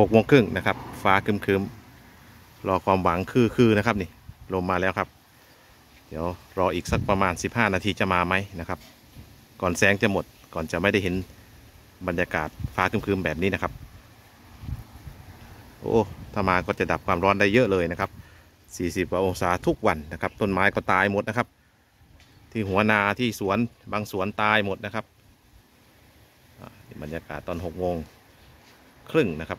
6 โมงครึ่งนะครับฟ้าครึมๆรอความหวังคือนะครับนี่ลมมาแล้วครับเดี๋ยวรออีกสักประมาณ15 นาทีจะมาไหมนะครับก่อนแสงจะหมดก่อนจะไม่ได้เห็นบรรยากาศฟ้าครึมๆแบบนี้นะครับโอ้ถ้ามาก็จะดับความร้อนได้เยอะเลยนะครับ40 กว่าองศาทุกวันนะครับต้นไม้ก็ตายหมดนะครับที่หัวนาที่สวนบางสวนตายหมดนะครับบรรยากาศตอน6 โมงครึ่งนะครับ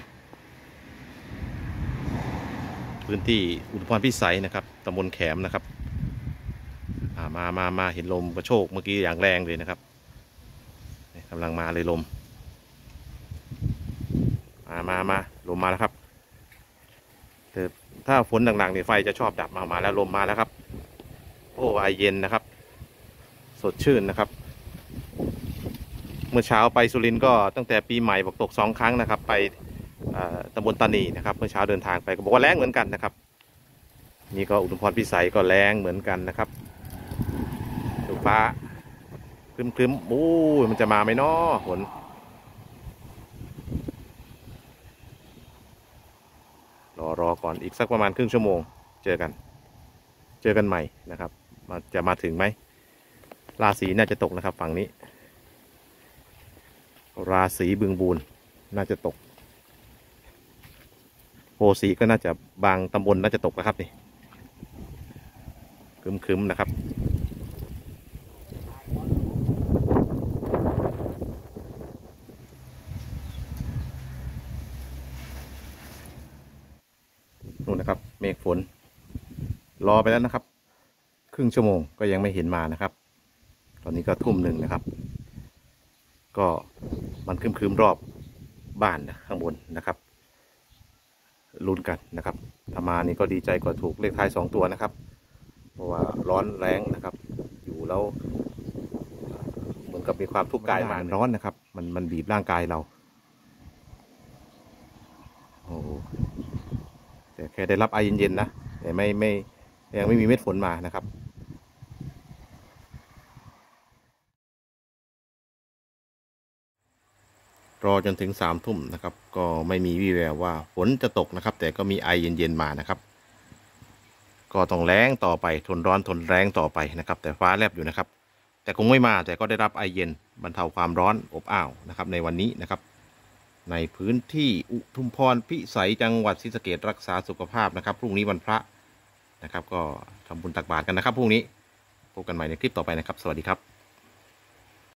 พื้นที่อุทุมพรพิสัยนะครับตำบลแขมนะครับมาเห็นลมกระโชกเมื่อกี้อย่างแรงเลยนะครับกำลังมาเลยลมมาลมมาแล้วครับแต่ถ้าฝนหนักๆเนี่ยไฟจะชอบดับมาแล้วลมมาแล้วครับโอ้ไอเย็นนะครับสดชื่นนะครับเมื่อเช้าไปสุรินทร์ก็ตั้งแต่ปีใหม่บอกตก2 ครั้งนะครับไปตำบลตานีนะครับเมื่อเช้าเดินทางไปก็บอกว่าแรงเหมือนกันนะครับนี่ก็อุทุมพรพิสัยก็แรงเหมือนกันนะครับดูฟ้าครึมๆโอ้ยมันจะมาไหมเนาะฝนรอก่อนอีกสักประมาณครึ่งชั่วโมงเจอกันใหม่นะครับจะมาถึงไหมราศีน่าจะตกนะครับฝั่งนี้ราศีบึงบูรน่าจะตกโพสีก็น่าจะบางตำบลน่าจะตกนะครับนี่ครึมๆนะครับนู่นนะครับเมฆฝนรอไปแล้วนะครับครึ่งชั่วโมงก็ยังไม่เห็นมานะครับตอนนี้ก็ทุ่ม 1นะครับก็มันครึมๆรอบบ้านข้างบนนะครับลุ้นกันนะครับถ้ามานี่ก็ดีใจกว่าถูกเลขท้าย2 ตัวนะครับเพราะว่าร้อนแรงนะครับอยู่แล้วเหมือนกับมีความทุกข์กายมาร้อนนะครับมันบีบร่างกายเราโอ้แต่แค่ได้รับไอเย็นๆนะแต่ยังไม่มีเม็ดฝนมานะครับรอจนถึง3 ทุ่มนะครับก็ไม่มีวี่แววว่าฝนจะตกนะครับแต่ก็มีไอเย็นๆมานะครับก็ต้องแรงต่อไปทนร้อนทนแรงต่อไปนะครับแต่ฟ้าแลบอยู่นะครับแต่คงไม่มาแต่ก็ได้รับไอเย็นบรรเทาความร้อนอบอ้าวนะครับในวันนี้นะครับในพื้นที่อุทุมพรพิสัยจังหวัดศรีสะเกษรักษาสุขภาพนะครับพรุ่งนี้วันพระนะครับก็ทำบุญตักบาตรกันนะครับพรุ่งนี้พบกันใหม่ในคลิปต่อไปนะครับสวัสดีครับ